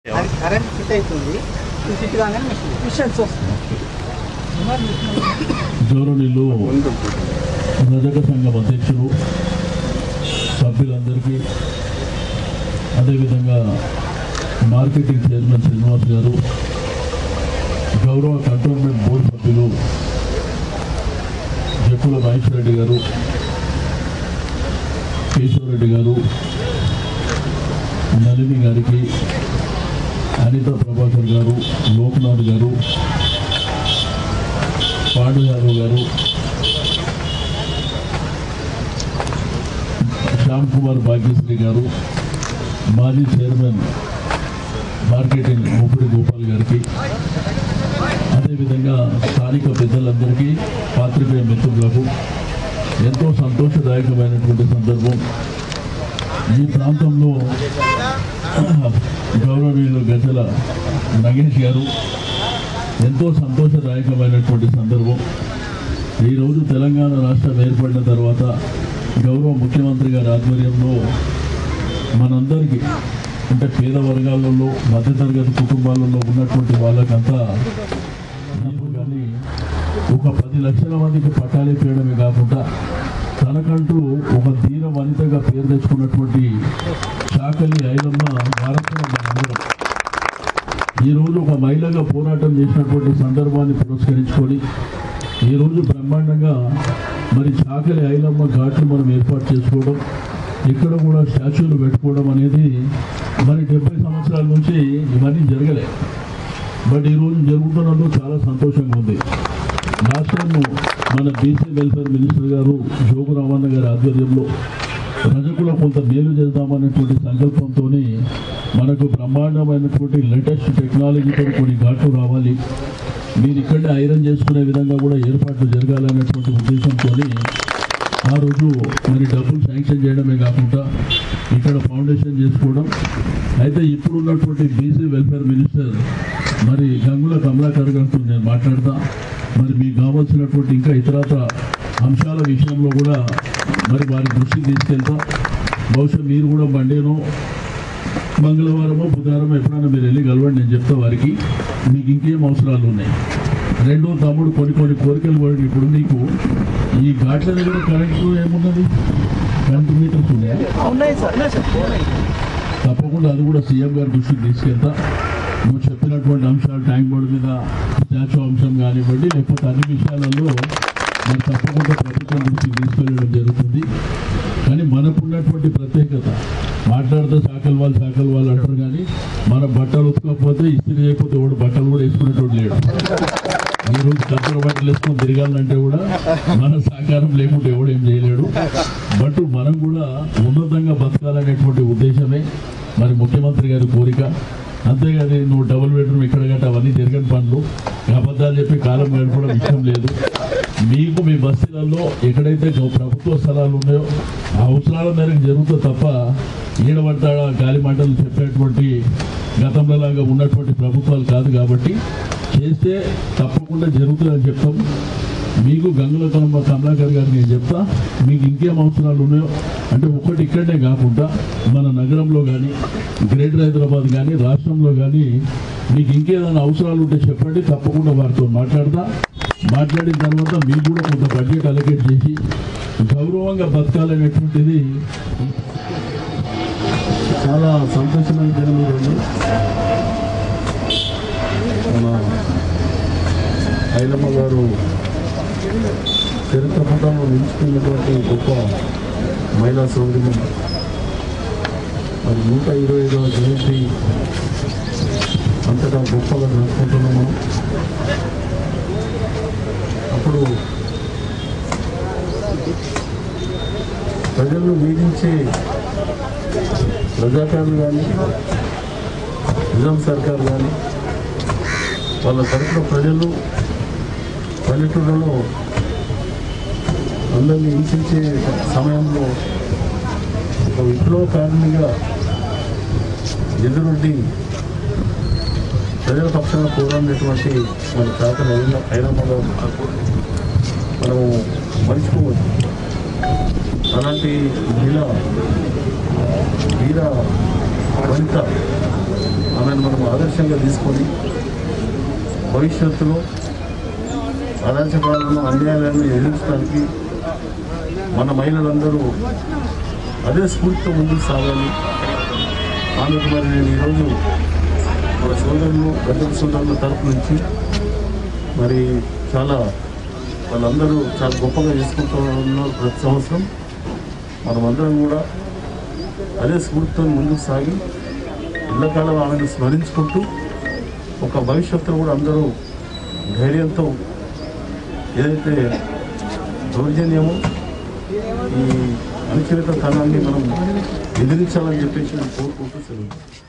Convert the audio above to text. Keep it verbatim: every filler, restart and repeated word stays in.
Current fit అవుతుంది fit కాగానే machines వస్తుంది. జోరునిల్లు రజక సంఘం అధ్యక్షులు సభ్యులందరికీ, అదేవిధంగా మార్కెటింగ్ చైర్మన్ శ్రీనివాస్ గారు, గౌరవ కంటోన్మెంట్ బోర్డు సభ్యులు జక్కుల మహేష్ రెడ్డి గారు, కేశవరెడ్డి గారు, నలిని గారికి, అనిత ప్రభాకర్ గారు, లోక్నాథ్ గారు, పాండు యాదవ్ గారు, శ్యామ్ కుమార్ భాగ్యశ్రీ గారు, మాజీ చైర్మన్ మార్కెటింగ్ ముప్పుడి గోపాల్ గారికి, అదేవిధంగా స్థానిక పెద్దలందరికీ, పాత్రికేయ మిత్రులకు ఎంతో సంతోషదాయకమైనటువంటి సందర్భం. ఈ ప్రాంతంలో గౌరవనీయులు గజల నగేష్ గారు ఎంతో సంతోషదాయకమైనటువంటి సందర్భం. ఈరోజు తెలంగాణ రాష్ట్రం ఏర్పడిన తర్వాత గౌరవ ముఖ్యమంత్రి గారి ఆధ్వర్యంలో మనందరికీ, అంటే పేద వర్గాలలో మధ్యతరగతి కుటుంబాలలో ఉన్నటువంటి వాళ్ళకంతా కానీ ఒక పది లక్షల మందికి పట్టాలు చేయడమే కాకుండా తనకంటూ ఒక ధీర వనితగా పేరు తెచ్చుకున్నటువంటి చాకలి ఐలమ్మ వారసులం మనందరం. ఈరోజు ఒక మహిళగా పోరాటం చేసినటువంటి సందర్భాన్ని పురస్కరించుకొని ఈరోజు బ్రహ్మాండంగా మరి చాకలి ఐలమ్మ ఘాట్లు మనం ఏర్పాటు చేసుకోవడం, ఇక్కడ కూడా స్టాచ్యూలు పెట్టుకోవడం అనేది మరి డెబ్బై సంవత్సరాల నుంచి ఇవన్నీ జరగలే. బట్ ఈరోజు జరుగుతున్నందుకు చాలా సంతోషంగా ఉంది. లాస్ట్ టైం మన బీసీ వెల్ఫేర్ మినిస్టర్ గారు జోగు రామన్న గారి ఆధ్వర్యంలో ప్రజకుల కొంత మేలు చేద్దామనేటువంటి సంకల్పంతో మనకు బ్రహ్మాండమైనటువంటి లేటెస్ట్ టెక్నాలజీతో కొన్ని ఘాట్లు రావాలి, మీరు ఇక్కడే ఐరన్ చేసుకునే విధంగా కూడా ఏర్పాట్లు జరగాలనేటువంటి ఉద్దేశంతో ఆ రోజు మరి డబ్బులు శాంక్షన్ చేయడమే కాకుండా ఇక్కడ ఫౌండేషన్ చేసుకోవడం. అయితే ఇప్పుడున్నటువంటి బీసీ వెల్ఫేర్ మినిస్టర్ మరి గంగుల కమలాకర్ గారితో నేను మాట్లాడతా, మరి మీకు కావాల్సినటువంటి ఇంకా ఇతరత్ర అంశాల విషయంలో కూడా మరి వారి దృష్టికి తీసుకెళ్తా. బహుశా మీరు కూడా మండేనో మంగళవారమో బుధవారమో ఎప్పుడైనా మీరు వెళ్ళి కలవండి, నేను చెప్తా వారికి మీకు ఇంకేం అవసరాలు ఉన్నాయి. రెండో తమ్ముడు కొన్ని కొన్ని కోరికలు కూడా ఇప్పుడు మీకు ఈ ఘాట్ల దగ్గర కరెంటు ఏమున్నది, కరెంటు మీటర్స్ ఉన్నాయా? తప్పకుండా అది కూడా సీఎం గారి దృష్టికి తీసుకెళ్తా. నువ్వు చెప్పినటువంటి అంశాలు ట్యాంక్ బోర్డు మీద స్టాచ్యూ అంశం కానివ్వండి, లేకపోతే అన్ని విషయాలలో మరి తప్పకుండా ప్రభుత్వం దృష్టికి తీసుకెళ్ళడం జరుగుతుంది. కానీ మనకున్నటువంటి ప్రత్యేకత మాట్లాడితే శాఖల వాళ్ళు శాఖల వాళ్ళు అంటారు, కానీ మన బట్టలు ఉతకపోతే ఇస్త్రీ చేయకపోతే ఎవడు బట్టలు కూడా వేసుకునేటోడు లేడు. ఈరోజు కత్తెర బట్టలు వేసుకొని తిరగాలంటే కూడా మన సహకారం లేకుంటే ఎవడు ఏం చేయలేడు. బట్ మనం కూడా ఉన్నతంగా బతకాలనేటువంటి ఉద్దేశమే మరి ముఖ్యమంత్రి గారి కోరిక. అంతేగాని నువ్వు డబుల్ బెడ్రూమ్ ఇక్కడ గట్ట అవన్నీ జరగని పనులు, అబద్ధాలు చెప్పి కాలం గడపడం ఇష్టం లేదు. మీకు మీ బస్తీలలో ఎక్కడైతే ప్రభుత్వ స్థలాలు ఉన్నాయో ఆ అవసరాల మేరకు జరుగుతుంది తప్ప ఈడబడతాడ గాలి మంటలు చెప్పేటువంటి గతంలో లాగా ఉన్నటువంటి ప్రభుత్వాలు కాదు. కాబట్టి చేస్తే తప్పకుండా జరుగుతుందని చెప్తాం. మీకు గంగుల కమల కమలాకర్ గారు నేను చెప్తా, మీకు ఇంకేం అవసరాలు ఉన్నాయో అంటే ఒకటి ఇక్కడనే కాకుండా మన నగరంలో కానీ గ్రేటర్ హైదరాబాద్ కానీ రాష్ట్రంలో కానీ మీకు ఇంకేదైనా అవసరాలు ఉంటే చెప్పండి, తప్పకుండా వారితో మాట్లాడతా. మాట్లాడిన తర్వాత మీకు కూడా కొంత బడ్జెట్ అలొకేట్ చేసి గౌరవంగా బతకాలనేటువంటిది చాలా సంతోషమైన దినం ఉంది. మన ఐలమ్మ గారు చరిత్ర పుటంలో నిలుచుకున్నటువంటి గొప్ప మహిళా సోదరి. మరి నూట ఇరవై ఐదవ జయంతి అంతటా గొప్పగా జరుపుకుంటున్నాము. అప్పుడు ప్రజలను వేధించే ప్రజాకారులు కానీ నిజాం సర్కార్ కానీ వాళ్ళ తరఫున ప్రజలు పల్లెటూళ్ళలో అందరినీ హింసించే సమయంలో ఒక విప్లవకారునిగా ఎదురుండి ప్రజల పక్షాన పోరాడినటువంటి మన చాకలి ఐలమ్మగా మనము మర్చిపోవచ్చు. అలాంటి మహిళ వీర వనిత ఆమెను మనం ఆదర్శంగా తీసుకొని భవిష్యత్తులో అరాచకాలను అన్యాయాలను ఎదిరించడానికి మన మహిళలందరూ అదే స్ఫూర్తితో ముందుకు సాగాలి. ఆమెకు మరి నేను ఈరోజు మన సోదరులు గద్దెల సోదరుల తరపు నుంచి మరి చాలా వాళ్ళందరూ చాలా గొప్పగా చేసుకుంటూ ఉన్నారు. ప్రతి సంవత్సరం మనమందరం కూడా అదే స్ఫూర్తితో ముందుకు సాగి ఇళ్ళకాలం ఆమెను స్మరించుకుంటూ ఒక భవిష్యత్తులో కూడా అందరూ ధైర్యంతో ఏదైతే దౌర్జన్యమో ఈ అణచివేత తనాన్ని మనం ఎదిరించాలని చెప్పేసి నేను కోరుకుంటూ సెలవు.